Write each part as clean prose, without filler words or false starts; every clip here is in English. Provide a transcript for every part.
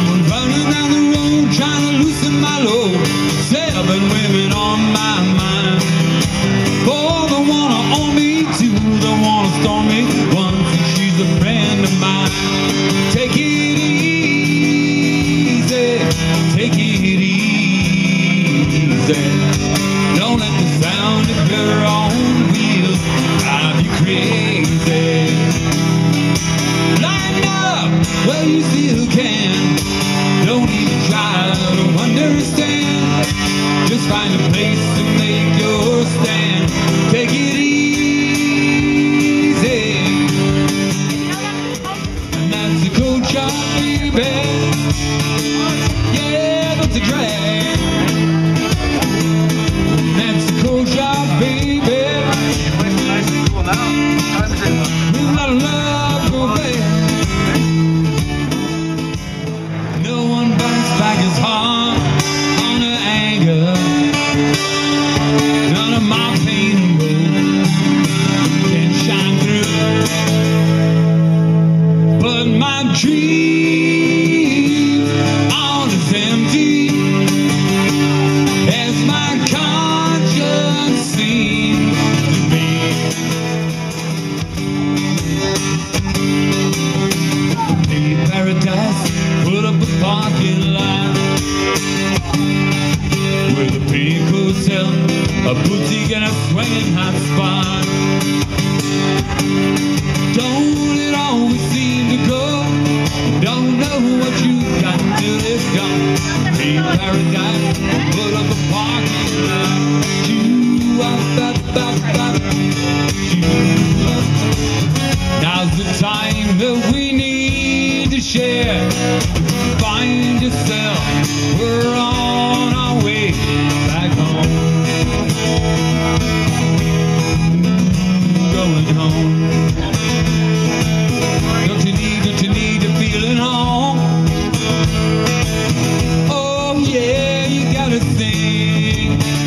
was running down the road trying to loosen my load. 7 women on my mind. 4 that wanna own me, 2 that wanna storm me. 1 thinks she's a friend of mine. Take it easy, take it easy. Don't let the sound of your own wheels drive you crazy. Line up where you still can. Don't even try to understand. Just find a place to make your stand. Take it easy. And that's a cold shot, baby. Yeah, that's a drag. That's a cold shot, baby. We've got a love go bad. No one bites back his heart on her anger. None of my pain and woe can shine through. But my dreams are as empty as my conscience seems to be. Maybe paradise put up a parking lot with a pink hotel, a boutique and a swinging hot spot. Don't it always seem to go? Don't know what you got till it's gone. Maybe paradise put up a parking lot. Now's the time that we need to share. Find yourself, we're on our way back home. Going home. Don't you need to feel at home? Oh yeah, you gotta sing.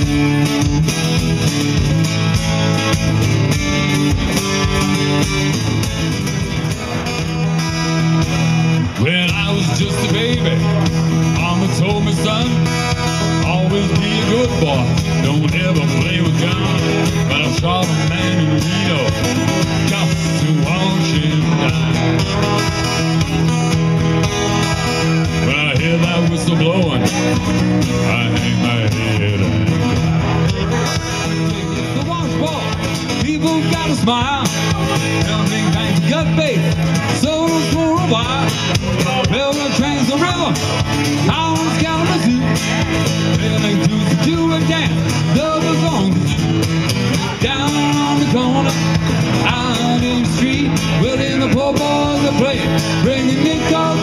When I was just a baby, Mama told me, son, always be a good boy. Don't ever play with guns. But I saw the man in Reno, got to watch him die. When I hear that whistle blowing, I hang my head and the washball, people gotta smile. Big bang, gut faith, souls for a while. Railroad trains the river, hounds count the zoo. They do a dance, doubles on the zoo. Down on the corner, out in the street, well in the poor boys are playing, bringing it all